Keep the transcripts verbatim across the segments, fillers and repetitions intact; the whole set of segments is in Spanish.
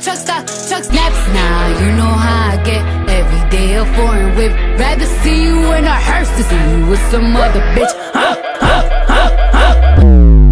truck stop, truck snaps. Now you know how I get. Every day a foreign whip. Rather see you in a hearse than see you with some other bitch. Huh, huh, huh, huh.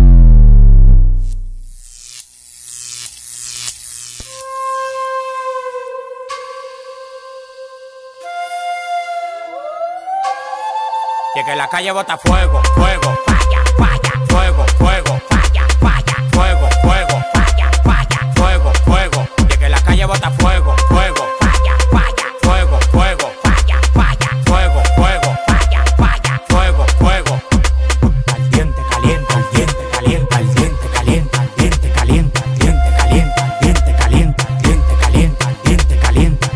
Y es que la calle bota fuego, fuego, falla, falla, fuego, fuego, falla, falla, fuego, fuego, falla, falla, fuego, fuego. Y es que la calle bota fuego, fuego, falla, falla, fuego, fuego, falla, falla, fuego, fuego, falla, falla, fuego, fuego. Caliente, caliente, caliente, caliente, caliente, caliente, caliente, caliente, caliente, caliente, caliente, caliente, caliente, caliente, caliente, caliente.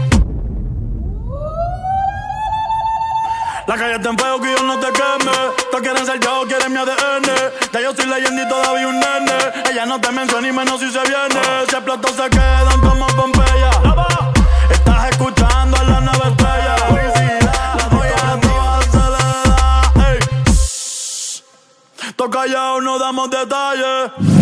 La calle está en fuego que yo no te queme. Todos quieren ser yo, quieren mi A D N. Ya yo soy leyenda y todavía un nene. Ella no te menciona y menos si se viene. Si explotó se quedan como Pompeya. Estás escuchando a la nueva estrella. La voy a toda acelerada. Toca callado, no damos detalles.